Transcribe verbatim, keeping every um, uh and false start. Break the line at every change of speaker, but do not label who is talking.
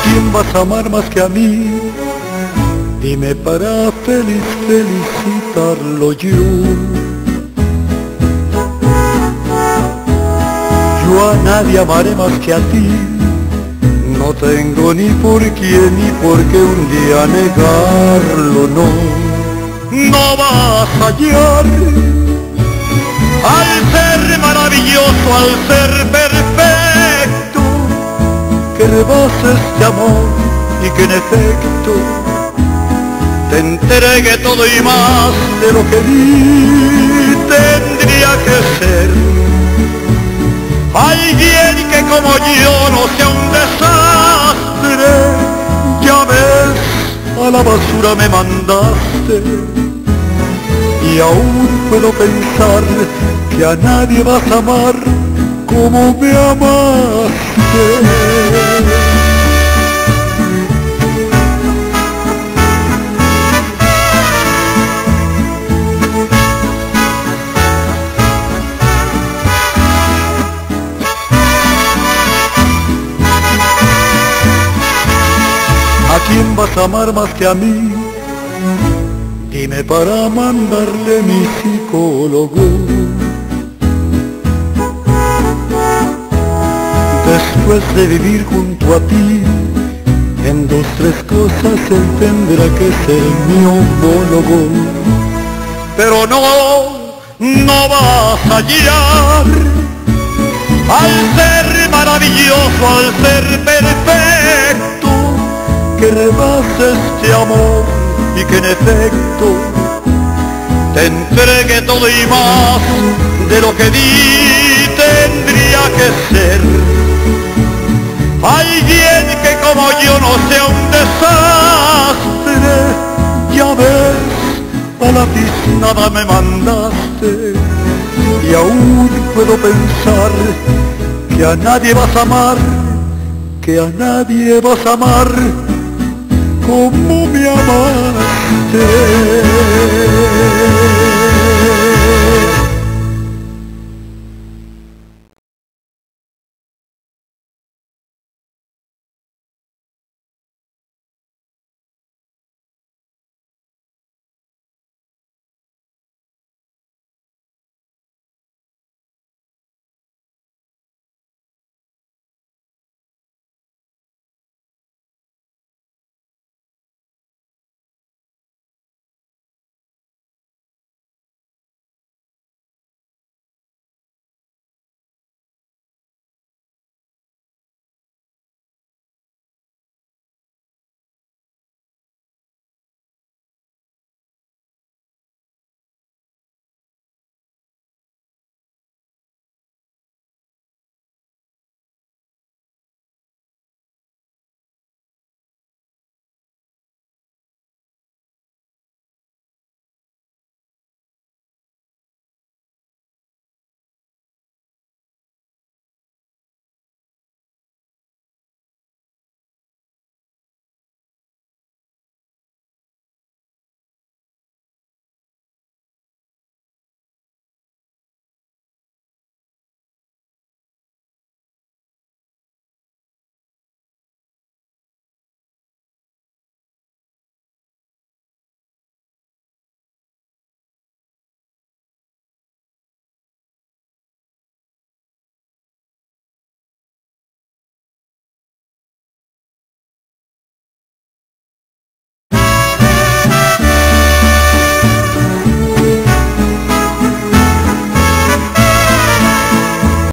quién vas a amar más que a mí? Dime para feliz felicitarlo yo. Yo a nadie amaré más que a ti. No tengo ni por quién ni por qué un día negarlo, no. No vas a hallar al ser maravilloso, al ser perfecto, que rebasa este amor y que en efecto te entregue todo y más de lo que di tendría que ser. Alguien que como yo no sea un desastre. Ya ves, a la basura me mandaste y aún puedo pensar que a nadie vas a amar como me amaste. ¿A quién vas a amar más que a mí? Dime para mandarle mi psicólogo. Después de vivir junto a ti, en dos, tres cosas él tendrá que ser mi homólogo. Pero no, no vas a hallar al ser maravilloso, al ser perfecto, que rebasa este amor y que en efecto te entregue todo y más de lo que di tendría que ser. Alguien que como yo no sea un desastre. Ya ves, a la tiznada me mandaste y aún puedo pensar que a nadie vas a amar, que a nadie vas a amar como me amaste.